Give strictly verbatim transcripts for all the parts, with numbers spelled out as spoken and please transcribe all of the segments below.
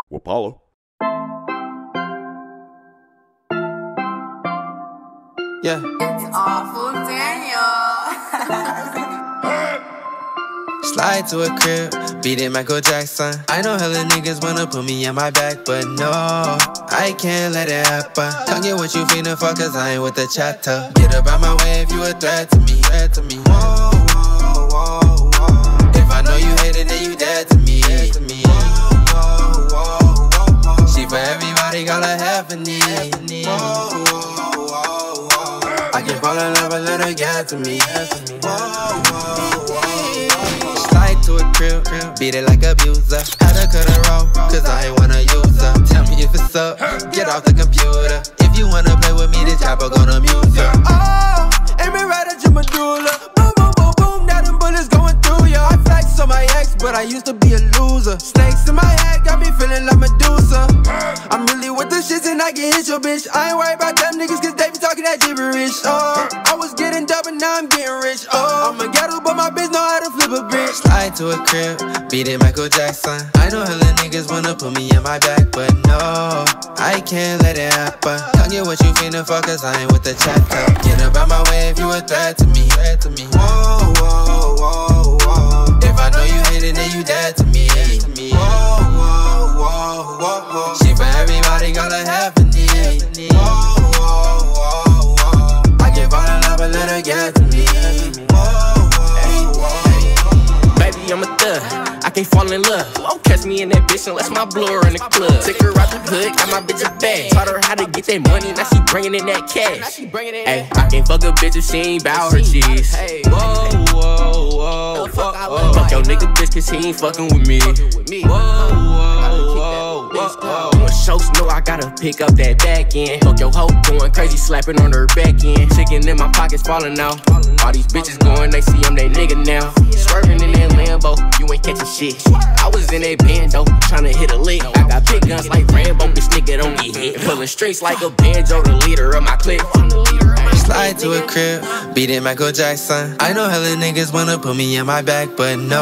Wapalo. Yeah. It's awful Daniel. Slide to a crib, beat it Michael Jackson. I know hella niggas wanna put me on my back, but no, I can't let it happen. Come get what you finna fuck, cause I ain't with the chatter. Get up out my way if you a threat to me, threat to me. Whoa, whoa, whoa, whoa. If I know you hate it, then you dead to me, dead to me. Whoa, whoa, whoa, whoa. She for everybody, got a half a need. Whoa, whoa, whoa, whoa. I can fall in love and let her get to me. Whoa, whoa, whoa. Slide to a crib, beat it like abuser. Had to cut her off, cause I ain't wanna use her. Tell me if it's up, get off the computer. If you wanna play with me, this chopper gonna mute ya. Oh, aiming right at your medulla. Boom, boom, boom, boom, now them bullets going through ya. I flex on my ex, but I used to be a loser. Snakes in my head got me feeling like Medusa. I'm really with the shits and I can hit your bitch. I ain't worried about them niggas cause they be talking that gibberish. Oh, I was getting dumb and now I'm getting rich. Oh, I'm a ghetto but my bitch know how to flip a bitch. Slide to a crib, beat it Michael Jackson. I know hella niggas wanna put me on my back, but no, I can't let it happen. Come get what you finna fuck, cause I ain't with the chatter. Get up out my way if you a threat to me, threat to me. Whoa, whoa, whoa, whoa. If I know you hate it, then you dead to me. Whoa, whoa, whoa, whoa, whoa. She for everybody, got a half a need. Whoa, whoa, whoa, whoa. I can fall in love and let her get to me. Whoa, whoa, whoa. Baby, I'm a thug, I can't fall in love. Won't catch me in that bitch unless my blower in the club. Took her out the hood, got my bitch a bag. Taught her how to get that money, now she bringing in that cash. Ay, I can't fuck a bitch if she ain't bout her cheese. Whoa, whoa, whoa, fuck, whoa. Fuck your nigga bitch cause he ain't fucking with me. Whoa, whoa, whoa, whoa. When shows know I gotta pick up that back end. Fuck your hoe going crazy, slapping on her back end. Chicken in my pockets falling out. All these bitches going, they see I'm they nigga now. Swerving in that Lambo, you ain't catching shit. I was in that bando, tryna hit a lick. I got big guns like Rambo, this nigga don't get hit. Pulling strings like a banjo, the leader of my clique. Slide to a crib, beat it Michael Jackson. I know hella niggas wanna put me on my back, but no,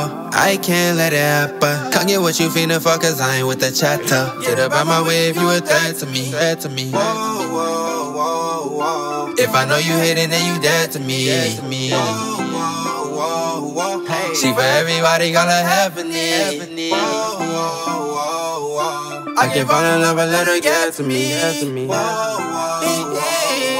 I can't let it happen. Come get what you finna fuck, cause I ain't with the chatter. Get up out my way if you a threat to me, threat to me. Whoa, whoa, whoa, whoa. If I know you hate it, then you dead to me. Whoa, whoa, whoa, whoa. She for everybody, got a half a need. Whoa, whoa, whoa, whoa. I can fall in love and let her get to me. Whoa, whoa, whoa.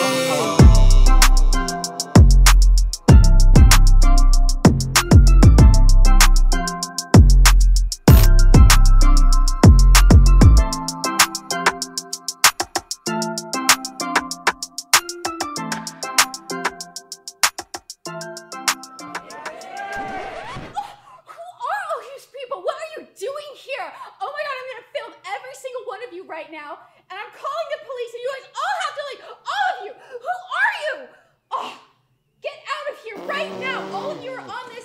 right now, and I'm calling the police, and you guys all have to, like, all of you, who are you? Oh, get out of here right now. All of you are on this